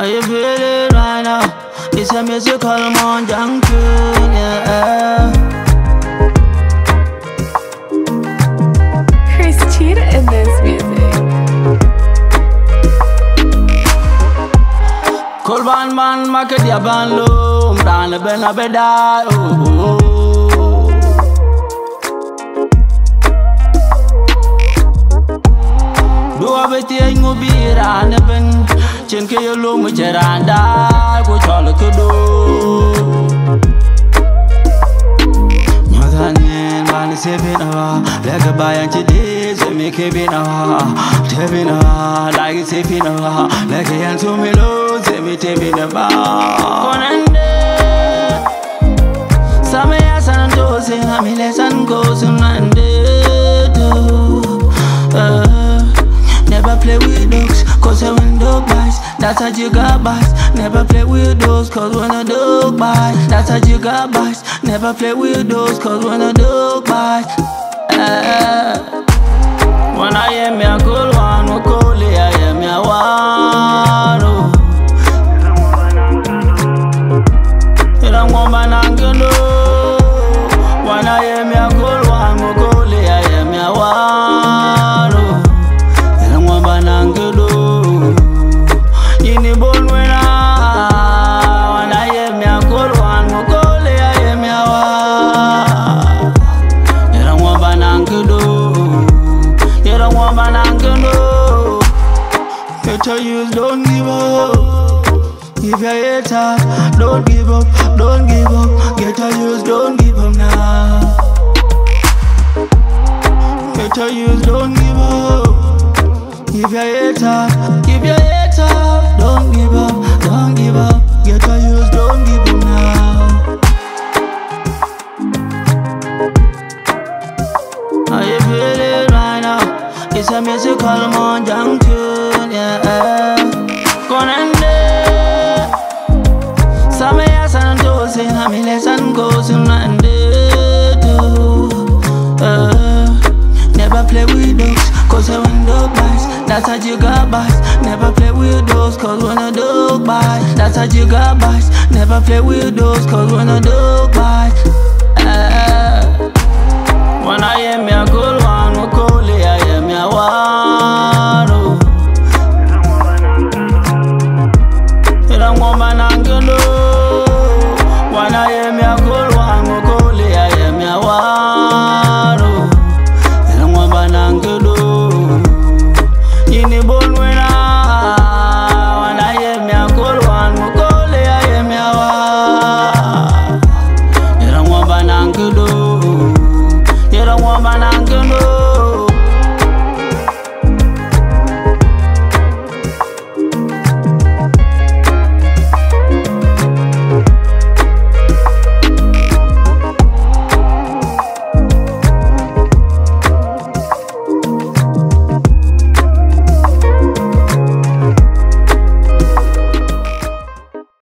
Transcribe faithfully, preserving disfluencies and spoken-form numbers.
How you feeling right now? It's a musical mon young tune, yeah. Chris Cheetah in this music. Cool ban ban, market ya ban low, mrana ben abeda, oh. Do abeti ngubira neben, chenke yolo mujeranda, go chol kudo. Nyothanen bani sebina, lega bayan chide, se make bina, tebina, like sepina, lega yanto melo, se me tebina ba. Konande, same yasanto se hamile san go sunande do. Never play with dogs, cause when dog bites, that's a gigabytes. Never play with dogs, cause when a dog bites, that's a gigabytes. Never play with dogs, cause when a dog bites. uh, When I hear me a cool one, we call it, I hear me a one, oh. You don't want my nangelo. When I hear me a cool one, we call it, I hear me a one, oh. Banangelo, ini bon wena. When I hear me a call one, mo call it, I hear me a wa. You don't want banangelo, you don't want banangelo. Better use, don't give up. If you're hater, don't give up, don't give up. Get a use, don't give up now. Better use, don't give up. If you're hater, if you're hater, don't give up, don't give up. Get a use, don't give up now. How you feeling right now? It's a musical mon young tune, yeah. Konande, same yasanto se hamile san go sunande do. Never play with dogs, cause when dog bites, that's a gigabytes. Never play with those, cause when a dog bites, that's a gigabytes. Never play with those, cause when a dog bites. uh,